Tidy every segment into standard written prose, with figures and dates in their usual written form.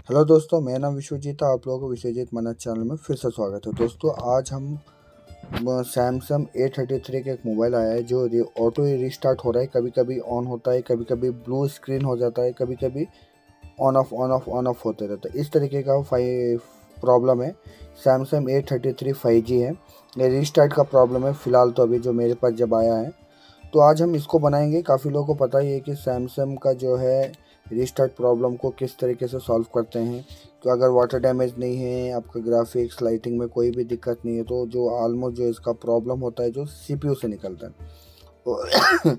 Hello दोस्तों, मेरा नाम विश्वजीत है। आप लोगों को विश्वजीत मनज चैनल में फिर से स्वागत है। दोस्तों, आज हम सैमसंग A33 का एक मोबाइल आया है जो ऑटो रिस्टार्ट हो रहा है। कभी कभी ऑन होता है, कभी कभी ब्लू स्क्रीन हो जाता है, कभी कभी ऑन ऑफ होते रहता है। इस तरीके का प्रॉब्लम है। सैमसंग A33 5G है। ये रिस्टार्ट का प्रॉब्लम है फ़िलहाल तो, अभी जो मेरे पास जब आया है। तो आज हम इसको बनाएंगे। काफ़ी लोगों को पता ही है कि सैमसंग का जो है रिस्टार्ट प्रॉब्लम को किस तरीके से सॉल्व करते हैं। तो अगर वाटर डैमेज नहीं है, आपका ग्राफिक्स लाइटिंग में कोई भी दिक्कत नहीं है, तो जो ऑलमोस्ट जो इसका प्रॉब्लम होता है जो CPU से निकलता है। तो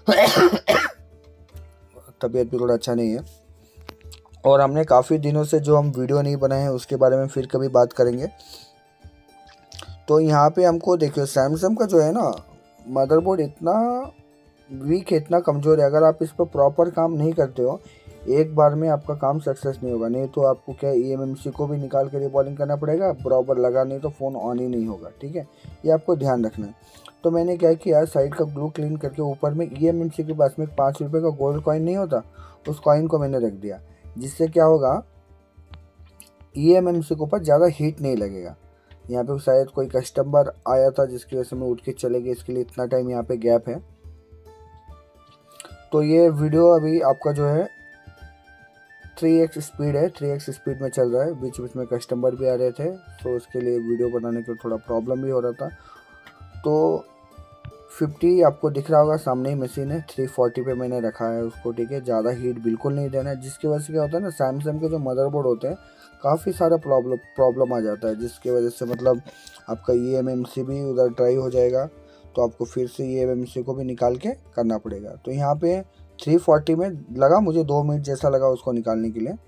तबीयत भी थोड़ा अच्छा नहीं है और हमने काफ़ी दिनों से जो हम वीडियो नहीं बनाए हैं उसके बारे में फिर कभी बात करेंगे। तो यहाँ पे हमको देखिए, सैमसंग का जो है ना मदरबोर्ड इतना वीक है, इतना कमज़ोर है। अगर आप इस पर प्रॉपर काम नहीं करते हो, एक बार में आपका काम सक्सेस नहीं होगा। नहीं तो आपको क्या eMMC को भी निकाल कर रिबॉलिंग करना पड़ेगा, बराबर लगा नहीं तो फ़ोन ऑन ही नहीं होगा। ठीक है, ये आपको ध्यान रखना है। तो मैंने क्या किया, साइड का ग्लू क्लीन करके ऊपर में eMMC के पास में 5 रुपये का गोल्ड कॉइन नहीं होता, उस कॉइन को मैंने रख दिया। जिससे क्या होगा, eMMC के ऊपर ज़्यादा हीट नहीं लगेगा। यहाँ पे शायद कोई कस्टमर आया था जिसकी वजह से मैं उठ के चले गए, इसके लिए इतना टाइम यहाँ पे गैप है। तो ये वीडियो अभी आपका जो है 3x स्पीड है, 3x स्पीड में चल रहा है। बीच बीच में कस्टमर भी आ रहे थे, तो उसके लिए वीडियो बनाने के थोड़ा प्रॉब्लम भी हो रहा था। तो 50 आपको दिख रहा होगा, सामने ही मशीन है। 340 पे मैंने रखा है उसको। ठीक है, ज़्यादा हीट बिल्कुल नहीं देना है, जिसकी वजह से क्या होता है ना, सैमसंग के जो मदरबोर्ड होते हैं काफ़ी सारा प्रॉब्लम आ जाता है, जिसकी वजह से मतलब आपका eMMC भी उधर ट्राई हो जाएगा। तो आपको फिर से eMMC को भी निकाल के करना पड़ेगा। तो यहाँ पे 340 में लगा मुझे 2 मिनट जैसा लगा उसको निकालने के लिए।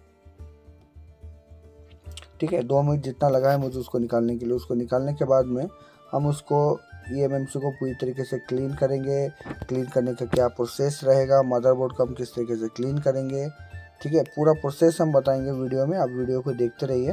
ठीक है, 2 मिनट जितना लगा है मुझे उसको निकालने के लिए। उसको निकालने के बाद में हम उसको eMMC को पूरी तरीके से क्लीन करेंगे। क्लीन करने का क्या प्रोसेस रहेगा, मदरबोर्ड को हम किस तरीके से क्लीन करेंगे, ठीक है, पूरा प्रोसेस हम बताएंगे वीडियो में। आप वीडियो को देखते रहिए।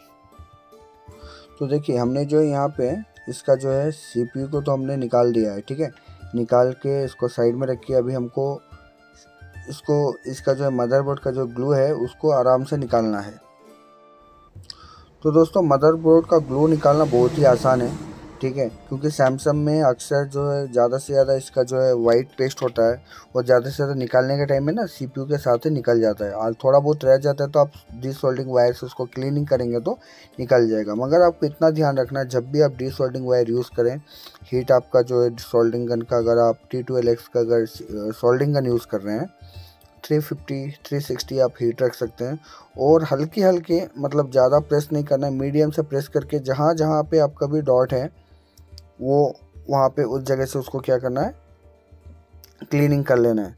तो देखिए, हमने जो यहाँ पे इसका जो है CPU को तो हमने निकाल दिया है। ठीक है, निकाल के इसको साइड में रखिए। अभी हमको इसका जो है मदरबोर्ड का जो ग्लू है उसको आराम से निकालना है। तो दोस्तों, मदरबोर्ड का ग्लू निकालना बहुत ही आसान है। ठीक है, क्योंकि सैमसंग में अक्सर जो है ज़्यादा से ज़्यादा इसका जो है वाइट पेस्ट होता है, और ज़्यादा से ज़्यादा निकालने के टाइम में ना CPU के साथ ही निकल जाता है। और थोड़ा बहुत रह जाता है तो आप डीसोल्डिंग वायर से उसको क्लीनिंग करेंगे तो निकल जाएगा। मगर आपको इतना ध्यान रखना है, जब भी आप डीसोल्डिंग वायर यूज़ करें, हीट आपका जो है सोल्डिंग गन का, अगर आप T12X का अगर सोल्डिंग गन यूज़ कर रहे हैं, 350 360 आप हीट रख सकते हैं। और हल्की हल्की, मतलब ज़्यादा प्रेस नहीं करना है, मीडियम से प्रेस करके जहाँ जहाँ पे आपका भी डॉट है वो वहाँ पे उस जगह से उसको क्या करना है, क्लीनिंग कर लेना है।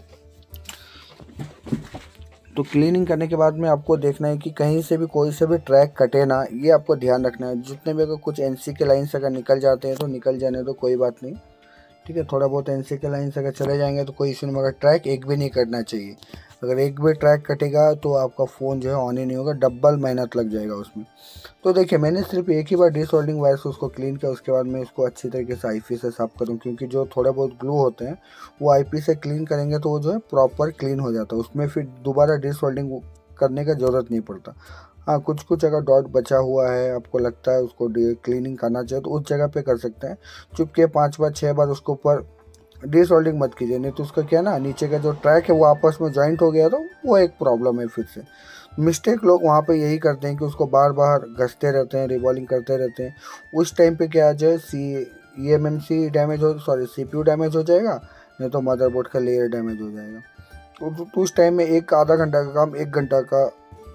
तो क्लीनिंग करने के बाद में आपको देखना है कि कहीं से भी कोई से भी ट्रैक कटे ना, ये आपको ध्यान रखना है। जितने भी अगर कुछ NC के लाइन से अगर निकल जाते हैं तो निकल जाने तो कोई बात नहीं। ठीक है, थोड़ा बहुत NC के लाइन से अगर चले जाएंगे तो कोई इशू नहीं, मगर ट्रैक एक भी नहीं कटना चाहिए। अगर एक भी ट्रैक कटेगा तो आपका फ़ोन जो है ऑन ही नहीं होगा, डबल मेहनत लग जाएगा उसमें। तो देखिए, मैंने सिर्फ एक ही बार डीसोल्डिंग वायर से उसको क्लीन किया। उसके बाद मैं उसको अच्छी तरीके से IP से साफ़ करूँ, क्योंकि जो थोड़े बहुत ग्लू होते हैं वो IP से क्लीन करेंगे तो वो जो है प्रॉपर क्लीन हो जाता है, उसमें फिर दोबारा डीसोल्डिंग करने का ज़रूरत नहीं पड़ता। हाँ, कुछ कुछ अगर डॉट बचा हुआ है, आपको लगता है उसको क्लीनिंग करना चाहिए, तो उस जगह पे कर सकते हैं। चुपके 5 बार 6 बार उसके ऊपर डीसोल्डिंग मत कीजिए, नहीं तो उसका क्या ना, नीचे का जो ट्रैक है वो आपस में जॉइंट हो गया तो वो एक प्रॉब्लम है। फिर से मिस्टेक लोग वहाँ पे यही करते हैं कि उसको बार बार घसते रहते हैं, रिबॉलिंग करते रहते हैं। उस टाइम पे क्या आ जाए, eMMC डैमेज हो, सॉरी CPU डैमेज हो जाएगा, नहीं तो मदरबोर्ड का लेयर डैमेज हो जाएगा। तो उस टाइम में एक आधा घंटा का काम 1 घंटा का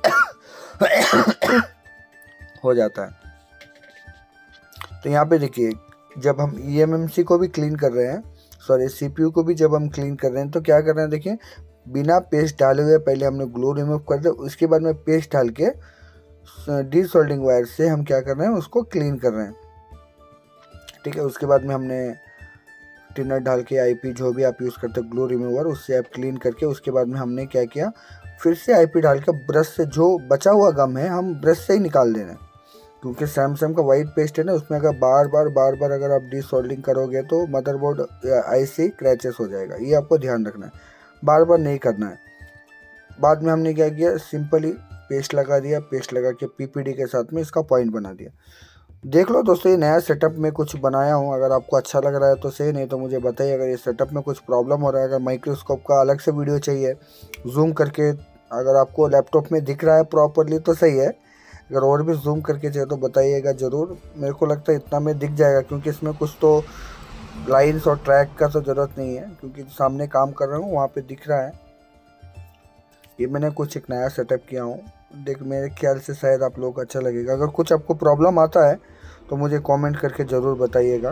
हो जाता है। तो यहाँ पे देखिए, जब हम eMMC को भी क्लीन कर रहे हैं, सॉरी CPU को भी जब हम क्लीन कर रहे हैं, तो क्या कर रहे हैं, देखिए, बिना पेस्ट डाले हुए पहले हमने ग्लू रिमूव कर दिया। उसके बाद में पेस्ट डाल के डीसोल्डिंग वायर से हम क्या कर रहे हैं, उसको क्लीन कर रहे हैं। ठीक है, उसके बाद में हमने टिनर डाल के IP जो भी आप यूज़ करते हैं ग्लू रिमूवर, उससे आप क्लीन करके उसके बाद में हमने क्या किया, फिर से IP डाल के ब्रश से जो बचा हुआ गम है हम ब्रश से ही निकाल दे रहे हैं। क्योंकि सैमसंग का वाइट पेस्ट है ना, उसमें अगर बार बार अगर आप डीसोल्डिंग करोगे तो मदरबोर्ड IC क्रैचेस हो जाएगा। ये आपको ध्यान रखना है, बार बार नहीं करना है। बाद में हमने क्या किया, सिंपली पेस्ट लगा दिया, पेस्ट लगा के पीपीडी के साथ में इसका पॉइंट बना दिया। देख लो दोस्तों, ये नया सेटअप में कुछ बनाया हूँ, अगर आपको अच्छा लग रहा है तो सही, नहीं तो मुझे बताइए। अगर ये सेटअप में कुछ प्रॉब्लम हो रहा है, अगर माइक्रोस्कोप का अलग से वीडियो चाहिए जूम करके, अगर आपको लैपटॉप में दिख रहा है प्रॉपरली तो सही है, अगर और भी जूम करके चाहिए तो बताइएगा ज़रूर। मेरे को लगता है इतना में दिख जाएगा, क्योंकि इसमें कुछ तो लाइन्स और ट्रैक का तो ज़रूरत नहीं है, क्योंकि सामने काम कर रहा हूँ वहाँ पे दिख रहा है। ये मैंने कुछ एक नया सेटअप किया हूँ, देख मेरे ख्याल से शायद आप लोगों को अच्छा लगेगा। अगर कुछ आपको प्रॉब्लम आता है तो मुझे कमेंट करके ज़रूर बताइएगा।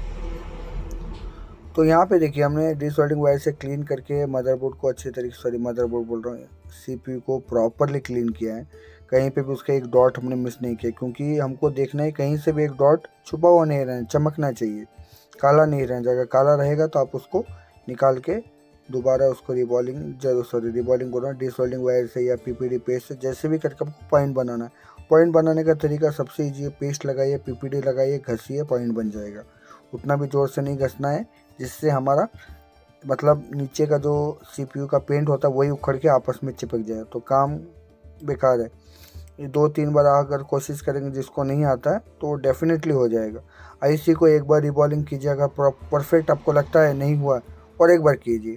तो यहाँ पे देखिए हमने डिसऑल्डिंग वायर से क्लीन करके मदरबोर्ड को अच्छे तरीके से, मदरबोर्ड बोल रहा हूँ, सीपीयू को प्रॉपरली क्लीन किया है। कहीं पे भी उसका एक डॉट हमने मिस नहीं किया, क्योंकि हमको देखना है कहीं से भी एक डॉट छुपा हुआ नहीं रहना, चमकना चाहिए, काला नहीं रहना। अगर काला रहेगा तो आप उसको निकाल के दोबारा उसको रिबॉलिंग बोल रहा हूँ, डिसऑल्डिंग वायर से या पीपीडी पेस्ट से, जैसे भी करके आपको पॉइंट बनाना है। पॉइंट बनाने का तरीका सबसे ईजी है, पेस्ट लगाइए, पीपीडी लगाइए, घसिए, पॉइंट बन जाएगा। उतना भी ज़ोर से नहीं घसना है जिससे हमारा मतलब नीचे का जो सीपीयू का पेंट होता है वही उखड़ के आपस में चिपक जाए, तो काम बेकार है। ये 2-3 बार अगर कोशिश करेंगे, जिसको नहीं आता है तो डेफिनेटली हो जाएगा। आईसी को एक बार रिबॉलिंग कीजिए, अगर परफेक्ट आपको लगता है नहीं हुआ और एक बार कीजिए।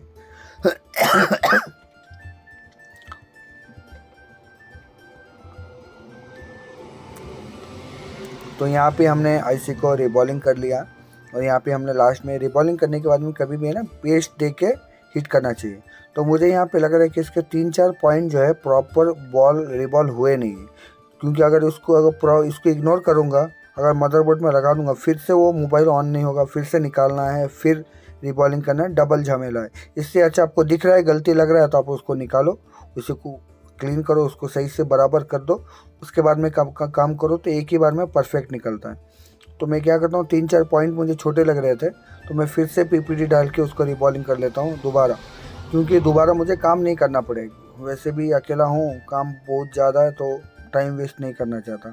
तो यहाँ पे हमने आईसी को रिबॉलिंग कर लिया, और यहाँ पे हमने लास्ट में रिबॉलिंग करने के बाद में कभी भी है ना पेस्ट दे के हिट करना चाहिए। तो मुझे यहाँ पे लग रहा है कि इसके 3-4 पॉइंट जो है प्रॉपर रिबॉल हुए नहीं है, क्योंकि अगर इसको इग्नोर करूँगा, अगर मदरबोर्ड में लगा दूंगा, फिर से वो मोबाइल ऑन नहीं होगा, फिर से निकालना है, फिर रिबॉलिंग करना है, डबल झमेला है। इससे अच्छा आपको दिख रहा है गलती लग रहा है तो आप उसको निकालो, उसी को क्लीन करो, उसको सही से बराबर कर दो, उसके बाद में काम करो, तो एक ही बार में परफेक्ट निकलता है। तो मैं क्या करता हूँ, 3-4 पॉइंट मुझे छोटे लग रहे थे तो मैं फिर से पीपीडी डाल के उसको रिबॉलिंग कर लेता हूँ दोबारा, क्योंकि दोबारा मुझे काम नहीं करना पड़ेगा। वैसे भी अकेला हूँ, काम बहुत ज़्यादा है, तो टाइम वेस्ट नहीं करना चाहता।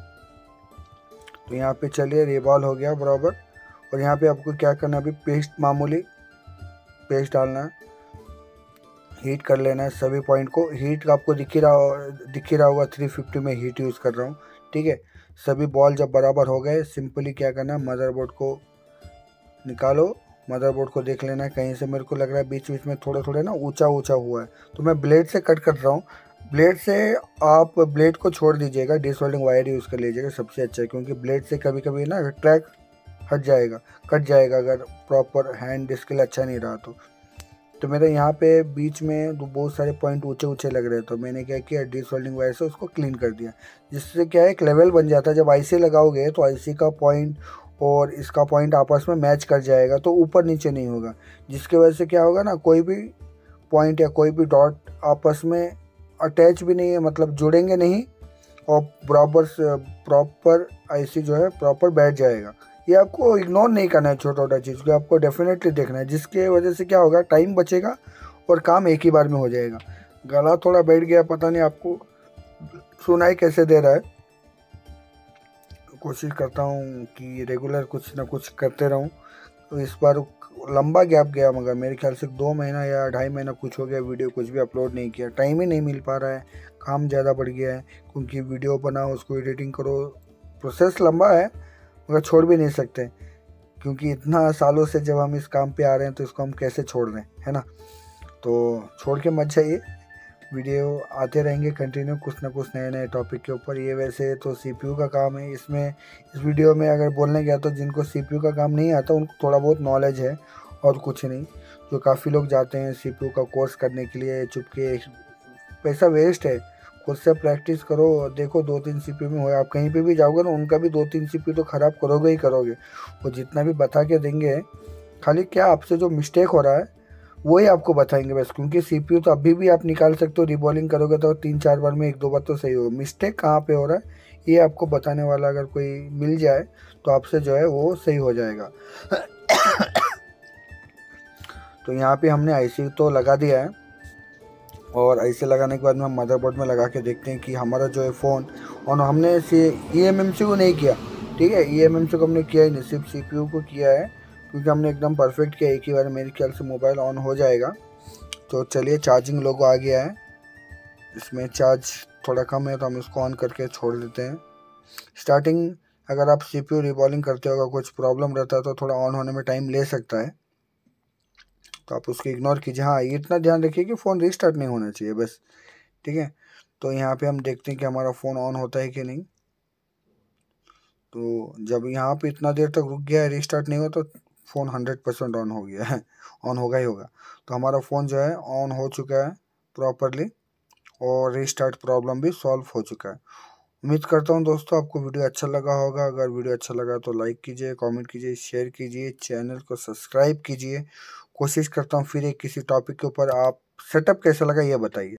तो यहाँ पे चलिए रिबॉल हो गया बराबर। और यहाँ पे आपको क्या करना है, अभी पेस्ट, मामूली पेस्ट डालना है, हीट कर लेना है सभी पॉइंट को। हीट आपको दिख ही रहा होगा, 350 में हीट यूज़ कर रहा हूँ, ठीक है। सभी बॉल जब बराबर हो गए, सिंपली क्या करना है, मदरबोर्ड को निकालो, मदरबोर्ड को देख लेना है, कहीं से मेरे को लग रहा है बीच बीच में थोड़े ना ऊंचा हुआ है, तो मैं ब्लेड से कट कर रहा हूँ। ब्लेड से आप ब्लेड को छोड़ दीजिएगा, डिसऑल्डिंग वायर यूज़ कर लीजिएगा, सबसे अच्छा है, क्योंकि ब्लेड से कभी कभी ना ट्रैक कट जाएगा अगर प्रॉपर हैंड स्किल अच्छा नहीं रहा तो मेरे यहाँ पे बीच में बहुत सारे पॉइंट ऊंचे लग रहे, तो मैंने क्या किया, डिसऑल्डिंग वायर से उसको क्लीन कर दिया, जिससे क्या है एक लेवल बन जाता है। जब आईसी लगाओगे तो आईसी का पॉइंट और इसका पॉइंट आपस में मैच कर जाएगा, तो ऊपर नीचे नहीं होगा, जिसकी वजह से क्या होगा ना, कोई भी पॉइंट या कोई भी डॉट आपस में अटैच भी नहीं है, मतलब जुड़ेंगे नहीं, और प्रॉपर आईसी जो है प्रॉपर बैठ जाएगा। ये आपको इग्नोर नहीं करना है, छोटा चीज़ को आपको डेफिनेटली देखना है, जिसके वजह से क्या होगा, टाइम बचेगा और काम एक ही बार में हो जाएगा। गला थोड़ा बैठ गया, पता नहीं आपको सुनाई कैसे दे रहा है। कोशिश करता हूँ कि रेगुलर कुछ ना कुछ करते रहूँ। तो इस बार लंबा गैप गया, मगर मेरे ख्याल से 2 महीना या 2.5 महीना कुछ हो गया, वीडियो कुछ भी अपलोड नहीं किया, टाइम ही नहीं मिल पा रहा है, काम ज़्यादा बढ़ गया है, क्योंकि वीडियो बनाओ, उसको एडिटिंग करो, प्रोसेस लंबा है, मगर छोड़ भी नहीं सकते, क्योंकि इतना सालों से जब हम इस काम पे आ रहे हैं तो इसको हम कैसे छोड़ दें, है ना। तो छोड़ के मत जाइए, वीडियो आते रहेंगे कंटिन्यू, कुछ ना कुछ नए टॉपिक के ऊपर। ये वैसे तो सीपीयू का काम है, इसमें इस वीडियो में अगर बोलने गया तो जिनको सीपीयू का काम नहीं आता उनको थोड़ा बहुत नॉलेज है और कुछ नहीं। जो काफ़ी लोग जाते हैं सीपीयू का कोर्स करने के लिए, चुपके पैसा वेस्ट है, खुद से प्रैक्टिस करो, देखो 2-3 सीपीयू में हो, आप कहीं पे भी जाओगे ना उनका भी 2-3 सीपीयू तो ख़राब करोगे ही करोगे। वो जितना भी बता के देंगे, खाली क्या आपसे जो मिस्टेक हो रहा है वही आपको बताएंगे बस, क्योंकि सीपीयू तो अभी भी आप निकाल सकते हो, रिबॉलिंग करोगे तो 3-4 बार में 1-2 बार तो सही होगा। मिस्टेक कहाँ पे हो रहा है ये आपको बताने वाला अगर कोई मिल जाए तो आपसे जो है वो सही हो जाएगा। तो यहाँ पे हमने आईसी तो लगा दिया है, और ऐसे लगाने के बाद में हम मदरबोर्ड में लगा के देखते हैं कि हमारा जो है फ़ोन, और हमने eMMC को नहीं किया, ठीक है, eMMC को हमने किया ही नहीं, सिर्फ सीपीयू को किया है, क्योंकि हमने एकदम परफेक्ट किया, एक ही बार मेरे ख्याल से मोबाइल ऑन हो जाएगा। तो चलिए चार्जिंग लोगो आ गया है, इसमें चार्ज थोड़ा कम है तो हम इसको ऑन करके छोड़ देते हैं। स्टार्टिंग अगर आप CPU रिबॉलिंग करते हो, अगर कुछ प्रॉब्लम रहता है तो थोड़ा ऑन होने में टाइम ले सकता है, तो आप उसको इग्नोर कीजिए। हाँ, ये इतना ध्यान रखिए कि फ़ोन रीस्टार्ट नहीं होना चाहिए बस, ठीक है। तो यहाँ पे हम देखते हैं कि हमारा फ़ोन ऑन होता है कि नहीं। तो जब यहाँ पे इतना देर तक रुक गया है, रीस्टार्ट नहीं हुआ, तो फ़ोन 100% ऑन हो गया है, ऑन होगा ही होगा। तो हमारा फ़ोन जो है ऑन हो चुका है प्रॉपरली, और रीस्टार्ट प्रॉब्लम भी सॉल्व हो चुका है। उम्मीद करता हूँ दोस्तों आपको वीडियो अच्छा लगा होगा। अगर वीडियो अच्छा लगा तो लाइक कीजिए, कमेंट कीजिए, शेयर कीजिए, चैनल को सब्सक्राइब कीजिए। कोशिश करता हूँ फिर एक किसी टॉपिक के ऊपर। आप सेटअप कैसा लगा ये बताइए।